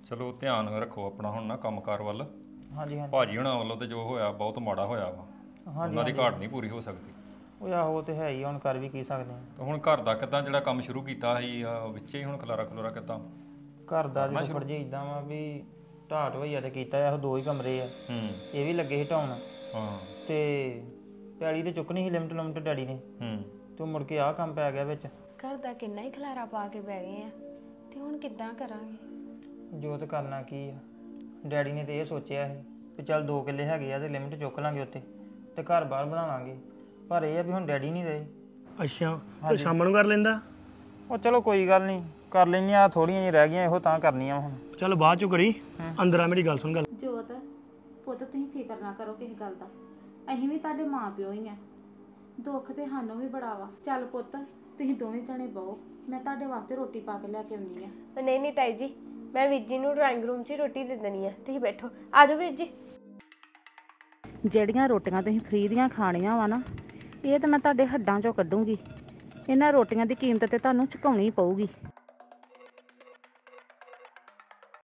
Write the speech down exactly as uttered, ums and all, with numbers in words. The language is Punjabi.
ਚਲੋ ਧਿਆਨ ਰੱਖੋ ਆਪਣਾ ਹੁਣ ਨਾ ਕੰਮਕਾਰ ਵੱਲ। ਹਾਂਜੀ ਹਾਂਜੀ ਭਾਜੀ ਹੁਣਾਂ ਵੱਲੋਂ ਤੇ ਜੋ ਹੋਇਆ ਬਹੁਤ ਮਾੜਾ ਹੋਇਆ ਵਾ। ਹਾਂਜੀ ਉਹਨਾਂ ਦੀ ਘਾਟ ਨਹੀਂ ਪੂਰੀ ਹੋ ਸਕਦੀ। ਉਹ ਆਹੋ ਤੇ ਹੈ ਹੀ, ਹੁਣ ਕਰ ਵੀ ਕੀ ਸਕਦੇ ਆ। ਤੇ ਹੁਣ ਘਰ ਦਾ ਕਿੱਦਾਂ ਜਿਹੜਾ ਕੰਮ ਸ਼ੁਰੂ ਕੀਤਾ ਸੀ ਵਿੱਚੇ ਹੀ ਹੁਣ ਖਲਾਰਾ ਖਲੋਰਾ ਕਿੱਦਾਂ ਘਰ ਦਾ ਕਰਨਾ ਜਦੋਂ ਸ਼ੁਰੂ? ਫੜ ਜੇ ਇਦਾਂ ਵਾ ਵੀ ਢਾਟ ਹੋਈਆ ਤੇ ਕੀਤਾ ਇਹੋ ਦੋ ਹੀ ਕਮਰੇ ਆ, ਹੂੰ ਇਹ ਵੀ ਲੱਗੇ ਸੀ ਢਾਉਣ। ਹਾਂ ਤੇ ਪੈੜੀ ਤੇ ਚੁੱਕਣੀ ਸੀ ਲਿਮਟ ਲਿਮਟ ਡੈਡੀ ਨੇ, ਹੂੰ ਤੇ ਮੁੜ ਕੇ ਆਹ ਕੰਮ ਪੈ ਗਿਆ ਵਿੱਚ। ਘਰ ਦਾ ਕਿੰਨਾ ਹੀ ਖਲਾਰਾ ਪਾ ਕੇ ਬਹਿ ਗਏ ਆ ਤੇ ਹੁਣ ਕਿੱਦਾਂ ਕਰਾਂਗੇ? ਜੋ ਤੇ ਕਰਨਾ ਕੀ ਆ, ਡੈਡੀ ਨੇ ਤੇ ਇਹ ਸੋਚਿਆ ਸੀ ਵੀ ਚੱਲ ਦੋ ਕਿੱਲੇ ਹੈਗੇ ਆ ਤੇ ਲਿਮਟ ਚੁੱਕ ਲਾਂਗੇ ਉੱਤੇ ਤੇ ਘਰ ਬਾਹਰ ਬਣਾ ਲਾਂਗੇ, ਪਰ ਇਹ ਆ ਵੀ ਹੁਣ ਡੈਡੀ ਨਹੀਂ ਰਹੇ। ਅੱਛਾ ਤੇ ਸ਼ਾਮ ਨੂੰ ਕਰ ਲੈਂਦਾ? ਉਹ ਚਲੋ ਕੋਈ ਗੱਲ ਨਹੀਂ, ਕਰ ਲੈਂਦੇ ਆ, ਥੋੜੀਆਂ ਜਿਹੀਆਂ ਰਹਿ ਗਈਆਂ ਇਹੋ ਤਾਂ ਕਰਨੀਆਂ ਹੁਣ। ਚੱਲ ਬਾਅਦ ਚੋਂ ਕਰੀ, ਅੰਦਰ ਆ ਮੇਰੀ ਗੱਲ ਸੁਣ। ਗੱਲ ਜੋਤ ਪੁੱਤ ਤੁਸੀਂ ਫਿਕਰ ਨਾ ਕਰੋ ਕਿਸੇ ਗੱਲ ਦਾ, ਅਸੀਂ ਵੀ ਤੁਹਾਡੇ ਮਾਂ ਪਿਓ ਹੀ ਆ, ਦੁੱਖ ਤੇ ਸਾਨੂੰ ਵੀ ਬੜਾ ਵਾ। ਚੱਲ ਪੁੱਤ ਤੁਸੀਂ ਦੋਵੇਂ ਜਣੇ ਬਹੋ, ਮੈਂ ਤੁਹਾਡੇ ਵਾਸਤੇ ਰੋਟੀ ਪਾ ਕੇ ਲੈ ਕੇ ਆਉਂਦੀ ਆ। ਨਹੀਂ ਨਹੀਂ ਤਾਈ ਜੀ, ਮੈਂ ਵੀਰ ਜੀ ਨੂੰ ਡਰਾਇੰਗ ਰੂਮ 'ਚ ਹੀ ਰੋਟੀ ਦੇ ਦੇਣੀ ਆ, ਤੁਸੀਂ ਬੈਠੋ। ਆ ਜਾਓ ਵੀਰ ਜੀ। ਜਿਹੜੀਆਂ ਰੋਟੀਆਂ ਤੁਸੀਂ ਫ੍ਰੀ ਦੀਆਂ ਖਾਣੀਆਂ ਵਾ ਨਾ, ਇਹ ਤਾਂ ਮੈਂ ਤੁਹਾਡੇ ਹੱਡਾਂ 'ਚੋਂ ਕੱਢੂੰਗੀ। ਇਹਨਾਂ ਰੋਟੀਆਂ ਦੀ ਕੀਮਤ ਤੇ ਤੁਹਾਨੂੰ ਚੁਕਾਉਣੀ ਪਊਗੀ।